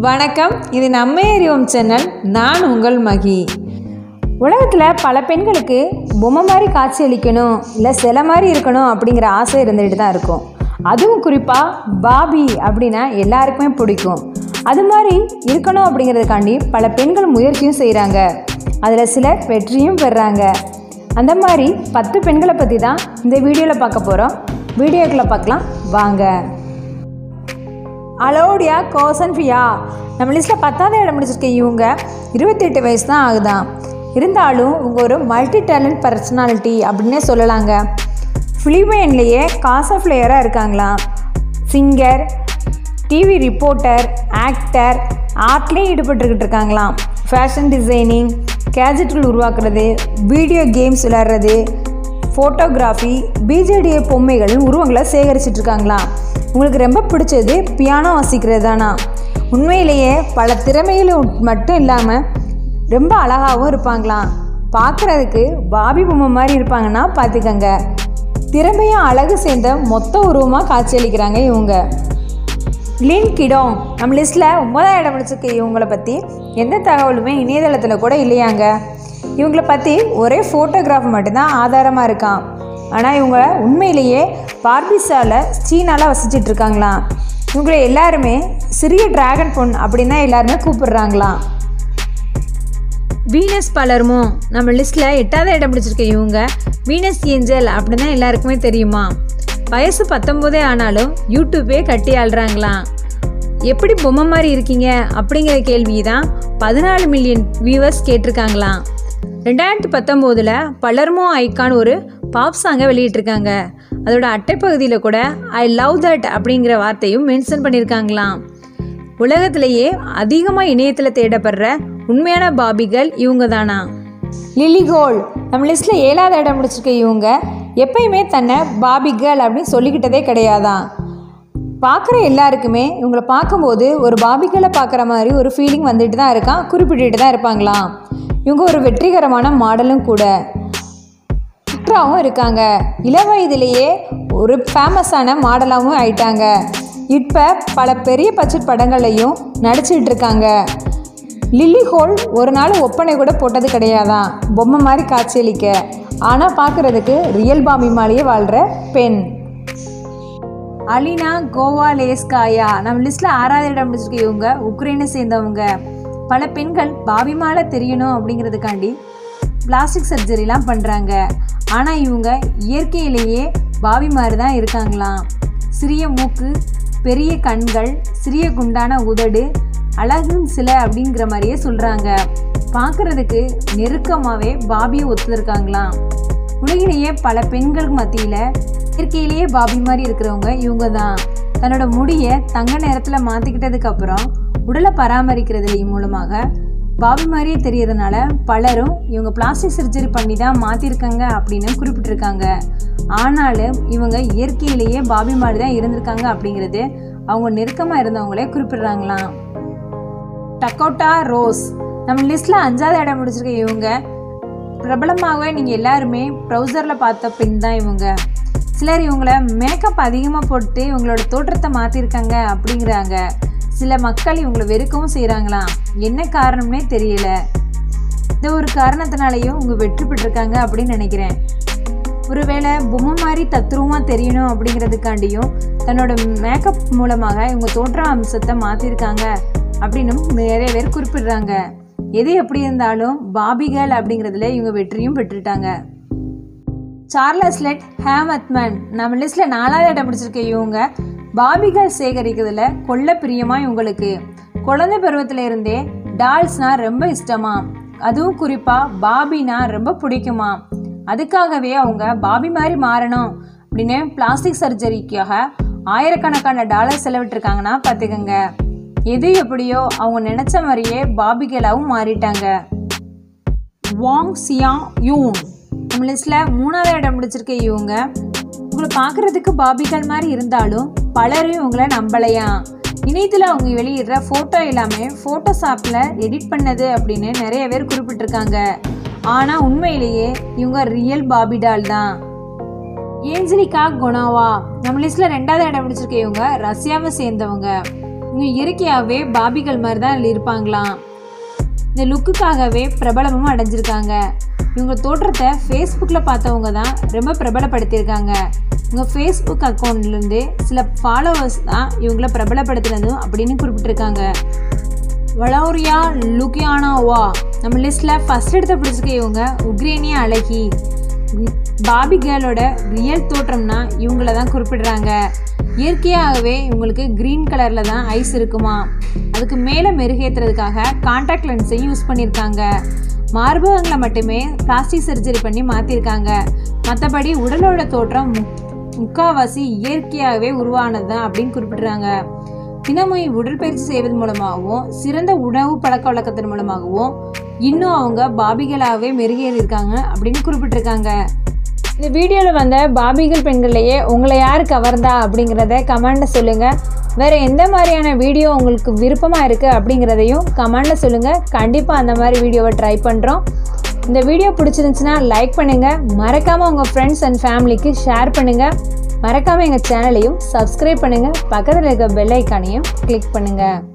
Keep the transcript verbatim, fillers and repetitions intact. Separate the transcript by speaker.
Speaker 1: வணக்கம், இது நம்ம ஏரியோம் சேனல். நான் உங்கள் மகி. உலகத்தில் பல பெண்களுக்கு பொம்மை மாதிரி காட்சி அளிக்கணும், இல்லை சிலை மாதிரி இருக்கணும் அப்படிங்கிற ஆசை இருந்துகிட்டு தான் இருக்கும். அதுவும் குறிப்பாக பாபி அப்படின்னா எல்லாருக்குமே பிடிக்கும். அது மாதிரி இருக்கணும் அப்படிங்கிறதுக்காண்டி பல பெண்கள் முயற்சியும் செய்கிறாங்க. அதில் சிலர் வெற்றியும் பெறுறாங்க. அந்த மாதிரி பத்து பெண்களை பற்றி தான் இந்த வீடியோவில் பார்க்க போகிறோம். வீடியோக்குள்ளே பார்க்கலாம் வாங்க. அலோடியா கோசன்ஃபியா நம்ம லிஸ்ட்டில் பத்தாவது இடம் முடிச்சிருக்க இவங்க இருபத்தெட்டு வயசு தான் ஆகுதான். இருந்தாலும் இவங்க ஒரு மல்டி டேலண்ட் பர்சனாலிட்டி அப்படின்னே சொல்லலாங்க. ஃபிலிமைன்லேயே காசா ஃப்ளேயராக இருக்காங்களாம். சிங்கர், டிவி ரிப்போர்ட்டர், ஆக்டர், ஆர்ட்லேயும் ஈடுபட்டுக்கிட்டு இருக்காங்களாம். ஃபேஷன் டிசைனிங், கேஜெட்டுகள் உருவாக்குறது, வீடியோ கேம்ஸ் விளையாடுறது, ஃபோட்டோகிராஃபி, பிஜேடிஏ பொம்மைகள் உருவங்களை சேகரிச்சிட்ருக்காங்களாம். உங்களுக்கு ரொம்ப பிடிச்சது பியானோ வாசிக்கிறது தானா. உண்மையிலேயே பல திறமைகளும் மட்டும் இல்லாமல் ரொம்ப அழகாகவும் இருப்பாங்களாம். பார்க்குறதுக்கு பாபி பொம்மை மாதிரி இருப்பாங்கன்னா பார்த்துக்கங்க. திறமையும் அழகு சேர்ந்த மொத்த உருவமாக காட்சியளிக்கிறாங்க இவங்க. லின் கிடோங் நம்ம லிஸ்ட்டில் ஒன்பதாம் இடம் முடிச்சிருக்க இவங்களை பற்றி எந்த தகவலுமே இணையதளத்தில் கூட இல்லையாங்க. இவங்களை பற்றி ஒரே ஃபோட்டோகிராஃப் மட்டும்தான் ஆதாரமாக இருக்கான். ஆனால் இவங்க உண்மையிலேயே பார்பிஸாவில் சீனாவில் வசிச்சுட்டு இருக்காங்களாம். இவங்களை எல்லாருமே சிறிய டிராகன் பொன் அப்படின்னு தான் எல்லாருமே கூப்பிடுறாங்களாம். வீனஸ் பலர்மோ நம்ம லிஸ்ட்டில் எட்டாவது இடம் பிடிச்சிருக்க இவங்க வீனஸ் ஏஞ்சல் அப்படின்னு தான் எல்லாருக்குமே தெரியுமா. வயசு பத்தொம்போதே ஆனாலும் யூடியூப்பே கட்டி ஆள்றாங்களாம். எப்படி பொம்மை மாதிரி இருக்கீங்க அப்படிங்கிற கேள்வி தான் பதினாலு மில்லியன் வியூவர்ஸ் கேட்டிருக்காங்களாம். ரெண்டாயிரத்தி பத்தொம்போதில் பலர்மோ ஐக்கான் ஒரு பாப் சாங்கை வெளியிட்டிருக்காங்க. அதோட அட்டைப்பகுதியில் கூட ஐ லவ் தட் அப்படிங்கிற வார்த்தையும் மென்ஷன் பண்ணியிருக்காங்களாம். உலகத்திலேயே அதிகமாக இணையத்தில் தேடப்படுற உண்மையான பாபிகள் இவங்க தானா. லிலி கோல் நம்ம லிஸ்ட்டில் ஏழாவது இடம் முடிச்சிருக்க இவங்க எப்பயுமே தன்னை பாபிகள் அப்படின்னு சொல்லிக்கிட்டதே கிடையாதான். பார்க்குற எல்லாருக்குமே இவங்களை பார்க்கும்போது ஒரு பாபிகளை பார்க்குற மாதிரி ஒரு ஃபீலிங் வந்துட்டு தான் இருக்கான், குறிப்பிட்டு தான் இருப்பாங்களாம். இவங்க ஒரு வெற்றிகரமான மாடலும் கூட, ஆக்டராகவும் இருக்காங்க. இள வயதிலேயே ஒரு ஃபேமஸான மாடலாகவும் ஆயிட்டாங்க. இப்போ பல பெரிய பட்ஜெட் படங்களையும் நடிச்சிட்டு இருக்காங்க. லில்லி ஹோல் ஒரு நாள் ஒப்பனை கூட போட்டது கிடையாதான் பொம்மை மாதிரி காட்சியளிக்க. ஆனால் பார்க்குறதுக்கு ரியல் பாபி மாதிரியே வாழ்கிற பெண். அலினா கோவாலேஸ்காயா நம்ம லிஸ்ட்டில் ஆறாவது இடம் பிடிச்சிருக்க இவங்க உக்ரைனை சேர்ந்தவங்க. பல பெண்கள் பாபி மாலை தெரியணும் அப்படிங்கிறதுக்காண்டி பிளாஸ்டிக் சர்ஜரிலாம் பண்ணுறாங்க. ஆனால் இவங்க இயற்கையிலேயே பாபி மாதிரி தான் இருக்காங்களாம். சிறிய மூக்கு, பெரிய கண்கள், சிறிய குண்டான உதடு, அழகும் சிலை அப்படிங்கிற மாதிரியே சொல்கிறாங்க. பார்க்குறதுக்கு நெருக்கமாகவே பாபியை ஒத்துருக்காங்களாம். உலகிலேயே பல பெண்கள் மத்தியில் இயற்கையிலேயே பாபி மாதிரி இருக்கிறவங்க இவங்க தான். தன்னோட முடியை தங்க நேரத்தில் மாற்றிக்கிட்டதுக்கப்புறம் உடலை பராமரிக்கிறதுலையும் மூலமாக பாபி மாதிரியே தெரியறதுனால பலரும் இவங்க பிளாஸ்டிக் சர்ஜரி பண்ணி தான் மாற்றிருக்காங்க அப்படின்னு குறிப்பிட்டிருக்காங்க. ஆனாலும் இவங்க இயற்கையிலேயே பாபி மாதிரி தான் இருந்திருக்காங்க அப்படிங்கிறது அவங்க நெருக்கமாக இருந்தவங்களே குறிப்பிடுறாங்களாம். டக்கோட்டா ரோஸ் நம்ம லிஸ்ட்டில் அஞ்சாவது இடம் முடிச்சிருக்க இவங்க பிரபலமாகவே நீங்கள் எல்லாருமே ப்ரௌசரில் பார்த்த பெண் தான் இவங்க. சிலர் இவங்கள மேக்கப் அதிகமாக போட்டு இவங்களோட தோற்றத்தை மாற்றிருக்காங்க அப்படிங்கிறாங்க. சில மக்கள் இவங்களை வெறுக்கவும் செய்கிறாங்களாம். என்ன காரணம்னே தெரியல. இந்த ஒரு காரணத்தினாலையும் இவங்க வெற்றி பெற்றிருக்காங்க அப்படின்னு நினைக்கிறேன். ஒருவேளை பொம்மை மாதிரி தத்ரூபமாக தெரியணும் அப்படிங்கிறதுக்காண்டியும் தன்னோட மேக்கப் மூலமாக இவங்க தோற்ற அம்சத்தை மாற்றிருக்காங்க அப்படின்னு நிறைய பேர் குறிப்பிடுறாங்க. எது எப்படி இருந்தாலும் பாபிகள் அப்படிங்கிறதுல இவங்க வெற்றியும் பெற்றுட்டாங்க. சார்லஸ் லெட் ஹேமத்மன் நம்ம லிஸ்ட்டில் நாலாவது இடம் பிடிச்சிருக்க இவங்க பாபிகள் சேகரிக்கிறதுல கொள்ள பிரியமா. இவங்களுக்கு குழந்தை பருவத்தில் இருந்தே டால்ஸ்னால் ரொம்ப இஷ்டமா. அதுவும் குறிப்பாக பாபினா ரொம்ப பிடிக்குமா. அதுக்காகவே அவங்க பாபி மாதிரி மாறணும் அப்படின்னு பிளாஸ்டிக் சர்ஜரிக்காக ஆயிரக்கணக்கான டாலர் செலவிட்டிருக்காங்கன்னா பார்த்துக்கங்க. எது எப்படியோ அவங்க நினச்ச மாதிரியே பாபிகளாகவும் மாறிட்டாங்க. வாங் சியாங் யூன் நம்ம லிஸ்ட்டில் மூணாவது இடம் முடிச்சிருக்க இவங்க உங்களை பார்க்குறதுக்கு பாபிகள் மாதிரி இருந்தாலும் பலரும் இவங்கள நம்பலையா. இணையத்தில் அவங்க வெளியிடுற ஃபோட்டோ எல்லாமே ஃபோட்டோஷாப்பில் எடிட் பண்ணது அப்படின்னு நிறைய பேர் குறிப்பிட்டிருக்காங்க. ஆனால் உண்மையிலேயே இவங்க ரியல் பாபி டால் தான். ஏஞ்சலிகா கொனோவா நம்ம லிஸ்ட்டில் ரெண்டாவது இடம் பிடிச்சிருக்க இவங்க ரஷ்யாவை சேர்ந்தவங்க. இவங்க இயற்கையாகவே பார்பிகள் மாதிரி தான் இருப்பாங்களாம். இந்த லுக்குக்காகவே பிரபலமும் அடைஞ்சிருக்காங்க. இவங்க தோற்றத்தை ஃபேஸ்புக்கில் பார்த்தவங்க தான் ரொம்ப பிரபலப்படுத்தியிருக்காங்க. இவங்க ஃபேஸ்புக் அக்கௌண்ட்லேருந்து சில ஃபாலோவர்ஸ் தான் இவங்கள பிரபலப்படுத்தினதும் அப்படின்னு குறிப்பிட்டிருக்காங்க. வலோரியா லுகியானோவா நம்ம லிஸ்ட்டில் ஃபஸ்ட் இடத்த பிடிச்சிருக்க இவங்க உக்ரைனிய அழகி. பார்பி கேர்ளோட ரியல் தோற்றம்னா இவங்கள தான் குறிப்பிடுறாங்க. இயற்கையாகவே இவங்களுக்கு க்ரீன் கலரில் தான் ஐஸ் இருக்குமா. அதுக்கு மேலே மெருகேற்றுறதுக்காக கான்டாக்ட் லென்ஸையும் யூஸ் பண்ணியிருக்காங்க. மார்பகங்களை மட்டுமே பிளாஸ்டிக் சர்ஜரி பண்ணி மாற்றிருக்காங்க. மற்றபடி உடலோட தோற்றம் முக்கால்வாசி இயற்கையாகவே உருவானது தான் அப்படின்னு குறிப்பிட்றாங்க. தினமும் உடற்பயிற்சி செய்வதன் மூலமாகவும் சிறந்த உணவு பழக்க வழக்கத்தின் மூலமாகவும் இன்னும் அவங்க பார்பிகளாகவே மெருகேறியிருக்காங்க அப்படின்னு குறிப்பிட்டிருக்காங்க. இந்த வீடியோவில் வந்த பார்பிகள் பெண்கள்லையே உங்களை யார் கவர்ந்தா அப்படிங்கிறத கமெண்டில் சொல்லுங்கள். வேறு எந்த மாதிரியான வீடியோ உங்களுக்கு விருப்பமாக இருக்குது அப்படிங்கிறதையும் கமெண்டில் சொல்லுங்கள். கண்டிப்பாக அந்த மாதிரி வீடியோவை ட்ரை பண்ணுறோம். இந்த வீடியோ பிடிச்சிருந்துச்சுன்னா லைக் பண்ணுங்கள். மறக்காமல் உங்கள் ஃப்ரெண்ட்ஸ் அண்ட் ஃபேமிலிக்கு ஷேர் பண்ணுங்கள். மறக்காமல் எங்கள் சேனலையும் சப்ஸ்கிரைப் பண்ணுங்கள். பக்கத்தில் இருக்க பெல் ஐக்கானையும் கிளிக் பண்ணுங்கள்.